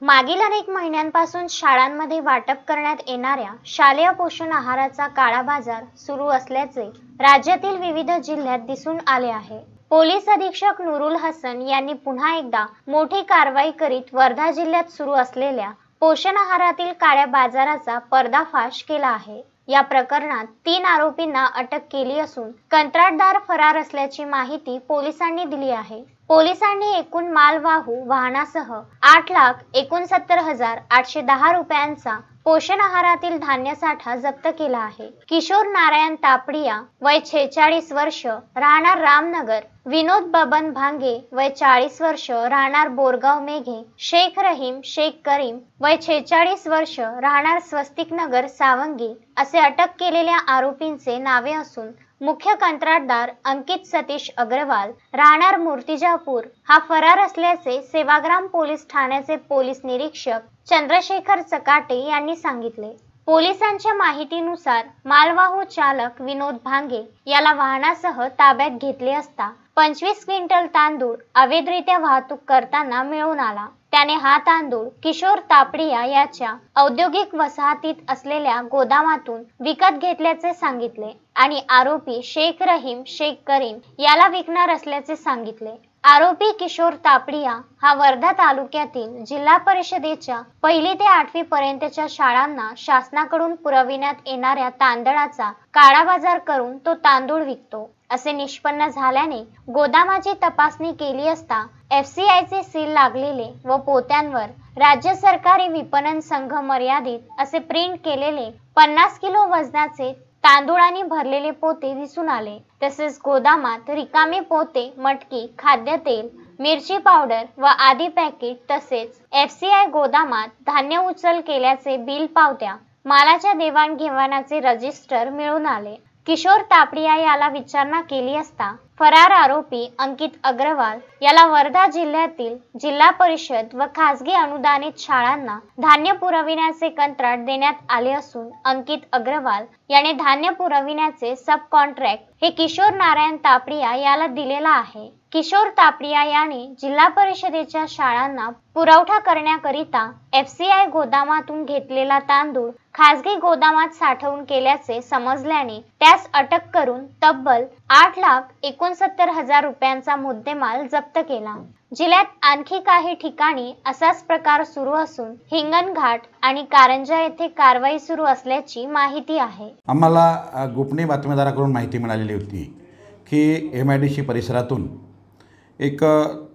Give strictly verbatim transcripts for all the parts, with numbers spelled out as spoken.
मागील अनेक महिन्यांपासून शाळांमध्ये वाटप करण्यात येणाऱ्या शालेय पोषण आहाराचा काळा बाजार सुरू असल्याचे राज्यातील विविध जिल्ह्यात दिसून आले आहे। पोलीस अधीक्षक नूरुल हसन यांनी पुन्हा एकदा मोठी कारवाई करीत वर्धा जिल्ह्यात सुरू असलेल्या पोषण आहारातील काळ्या बाजाराचा पर्दाफाश केला आहे। या प्रकरणात तीन आरोपींना अटक केली असून कंत्राटदार फरार असल्याची माहिती पोलिसांनी दिली आहे। पोलिसांनी एकूण मालवाहू वाहनासह आठ लाख एकोणसत्तर हजार आठशे दहा रुपयांचा पोषण आहारातील धान्य साठा जप्त केला आहे। किशोर नारायण तापडिया वय छेचाळीस वर्ष राहणार रामनगर, विनोद बबन भांगे वय चाळीस वर्ष राहणार बोरगाव मेघे, शेख रहीम शेख करीम वय छेचाळीस वर्ष राहणार स्वस्तिक नगर सावंगी असे अटक केलेल्या आरोपींचे नावे असून मुख्य कंत्राटदार अंकित सतीश अग्रवाल राहणार मूर्तिजापूर हा फरार असल्याचे सेवाग्राम पोलीस ठाण्याचे पोलीस निरीक्षक चंद्रशेखर चकाटे यांनी सांगितले। पोलिसांच्या माहितीनुसार मालवाहू चालक विनोद भांगे याला वाहनासह ताब्यात घेतले असता पंचवीस क्विंटल तांदूळ अवैधरित्या वाहतूक करताना मिळून आला। त्याने हा तांदूळ किशोर तापडिया याच्या औद्योगिक वसाहतीत असलेल्या गोदामातून विकत घेतल्याचे सांगितले आणि आरोपी शेख रहीम शेख करीम याला विकणार असल्याचे सांगितले। आरोपी किशोर तापडिया हा वर्धा तालुक्यातील जिल्हा परिषदेच्या पहिली ते आठवी पर्यंतच्या शाळांना शासनाकडून पुरविण्यात येणाऱ्या तांदळाचा काळा बाजार करून तो तांदूळ विकतो असे निष्पन्न झाल्याने गोदामाची तपासणी केली असता एफ सी आय चे सील लागलेले व पोत्यांवर राज्य सरकारी विपणन संघ मर्यादित असे प्रिंट केलेले पन्नास किलो वजनाचे तांदूळाने भरलेले पोते दिसून आले। तसेच गोदामात रिकामे पोते, मटकी, खाद्यतेल, मिरची पावडर व आदी पॅकेट तसेच एफ सी आय गोदामात धान्य उचल केल्याचे बिल पावत्या, मालाच्या देवाणघेवाणाचे रजिस्टर मिळून आले। किशोर तापडिया याला विचारणा केली असता फरार आरोपी अंकित अग्रवाल याला वर्धा जिल्ह्यातील जिल्हा परिषद व खासगी अनुदानित शाळांना धान्य पुरविण्याचे कंत्राट देण्यात आले असून अंकित अग्रवाल याने धान्य पुरविण्याचे सब कॉन्ट्रॅक्ट हे किशोर नारायण तापडिया याला दिलेला आहे। किशोर तापडिया याने जिल्हा परिषदेच्या शाळांना पुरवठा करण्याकरिता एफ सी आय गोदामातून घेतलेला तांदूळ खासगी गोदामात साठवून केल्याचे समजल्याने त्यास अटक करून तब्बल आठ लाख एकोणसत्तर हजार रुपयांचा मुद्देमाल जप्त केला। जिल्ह्यात आणखी काही ठिकाणी असाच प्रकार सुरू असून हिंगणघाट आणि कारंजा येथे कारवाई सुरू असल्याची माहिती आहे। आम्हाला गोपनीय बातमीदाराकडून माहिती मिळालेली होती की एम आय डी सी परिसरातून एक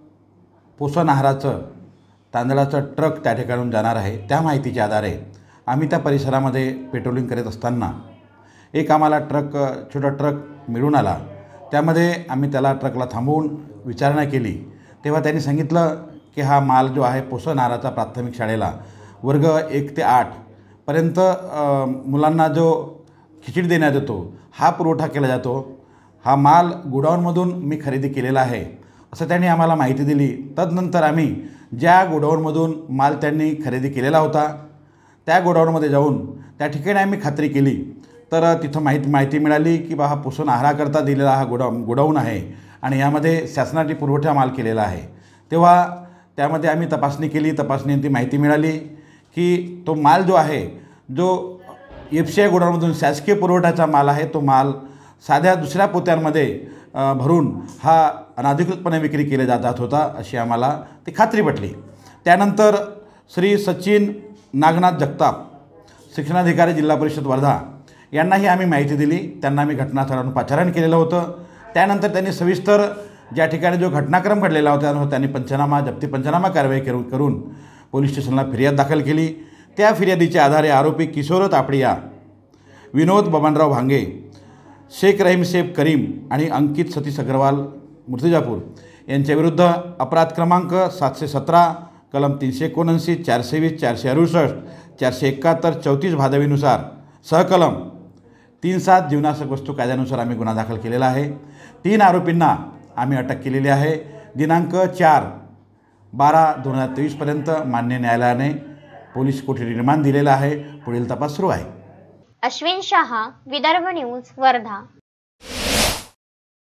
पोषण आहाराचं तांदळाचं ट्रक त्या ठिकाणून जाणार आहे। त्या माहितीच्या आधारे आम्ही त्या परिसरामध्ये पेट्रोलिंग करत असताना एक आम्हाला ट्रक छोटा ट्रक मिळून आला। त्यामध्ये आम्ही त्याला ट्रकला थांबवून विचारणा केली तेव्हा त्यांनी सांगितलं की हा माल जो आहे पोषण आहाराचा प्राथमिक शाळेला वर्ग एक ते आठ पर्यंत मुलांना जो खिचडी देण्यात येतो हा पुरवठा केला जातो। हा माल गोडाऊनमधून मी खरेदी केलेला आहे असं त्यांनी आम्हाला माहिती दिली। तदनंतर आम्ही ज्या गोडाऊनमधून माल त्यांनी खरेदी केलेला होता त्या गोडाऊनमध्ये जाऊन त्या ठिकाणी आम्ही खात्री केली तर तिथं माहिती माहिती मिळाली की बा हा पोषण आहाराकरता दिलेला हा गोडाऊन गोडाऊन आहे आणि यामध्ये शासनाची पुरवठा माल केलेला आहे। तेव्हा त्यामध्ये आम्ही तपासणी केली। तपासणीची माहिती मिळाली की तो माल जो आहे जो एफ सी आय गोडाऊनमधून शासकीय पुरवठ्याचा माल आहे तो माल साध्या दुसऱ्या पोत्यांमध्ये भरून हा अनधिकृतपणे विक्री केले जात होता अशी आम्हाला ती खात्री पटली। त्यानंतर श्री सचिन नागनाथ जगताप शिक्षणाधिकारी जिल्हा परिषद वर्धा यांनाही आम्ही माहिती दिली। त्यांना आम्ही घटनास्थळावरून पाचारण केलेलं होतं। त्यानंतर त्यांनी सविस्तर ज्या ठिकाणी जो घटनाक्रम घडलेला होता त्यांनी पंचनामा जप्ती पंचनामा कारवाई करून करून पोलीस स्टेशनला फिर्याद दाखल केली। त्या फिर्यादीच्या आधारे आरोपी किशोर तापडिया, विनोद बबनराव भांगे, शेख रहीम शेख करीम आणि अंकित सतीश अग्रवाल मूर्तिजापूर यांच्याविरुद्ध अपराध क्रमांक सातशे सतरा कलम तीनशे एकोणऐंशी चारशे वीस चारशे अडुसष्ट चारशे एकाहत्तर चौतीस भादवीनुसार सहकलम तीन सात जीवनाशक वस्तू कायद्यानुसार आम्ही गुन्हा दाखल केलेला आहे। तीन आरोपींना आम्ही अटक केलेली आहे। दिनांक चार बारा दोन हजार तेवीसपर्यंत मान्य न्यायालयाने पोलीस कोठडी रिमांड दिलेला आहे। पुढील तपास सुरू आहे। अश्विन शहा, विदर्भ न्यूज, वर्धा।